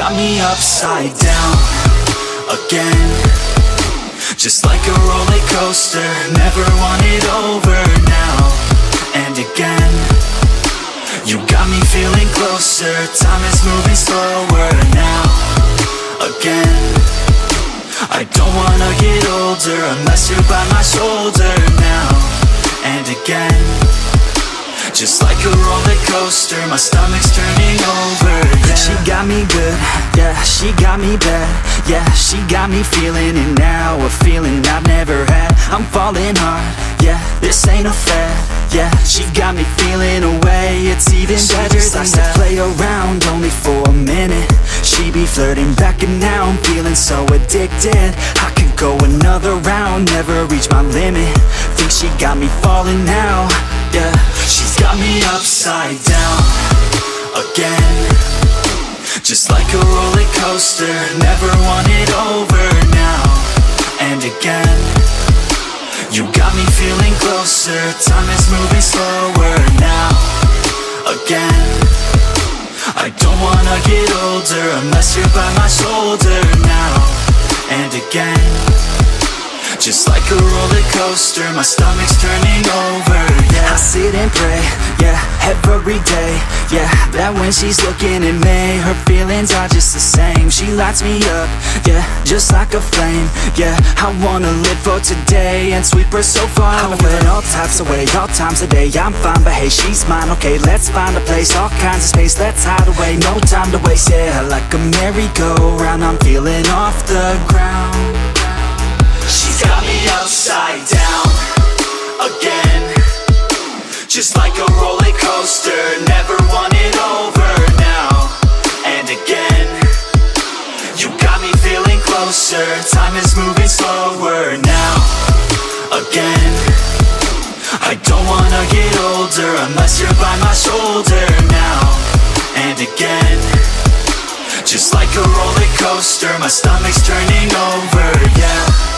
got me upside down again, just like a roller coaster. Never want it over now and again. You got me feeling closer. Time is moving slower now again. I don't wanna get older unless you're by my shoulder now and again. Just like a roller coaster, my stomach's turning over, yeah. She got me good, yeah, she got me bad, yeah, she got me feeling it now, a feeling I've never had. I'm falling hard, yeah, this ain't a fad, yeah, she got me feeling away. It's even better than that. To play around only for a minute. She be flirting back and now I'm feeling so addicted. I could go another round, never reach my limit. Think she got me falling now, yeah. She's got me upside down again, just like a roller coaster. Never want it over now and again. You got me feeling closer. Time is moving slower now again. I don't wanna get older unless you're by my shoulder now and again. Just like a roller coaster, my stomach's turning over, yeah. I sit and pray, yeah, every day, yeah, that when she's looking at me, her feelings are just the same. She lights me up, yeah, just like a flame, yeah. I wanna live for today and sweep her so far away. I feel all types of way, all times of day. I'm fine, but hey, she's mine, okay, let's find a place. All kinds of space, let's hide away. No time to waste, yeah, like a merry-go-round. I'm feeling off the ground. She's got me upside down again, just like a roller coaster. Never want it over now and again. You got me feeling closer. Time is moving slower now again. I don't wanna get older unless you're by my shoulder now and again. Just like a roller coaster, my stomach's turning over, yeah.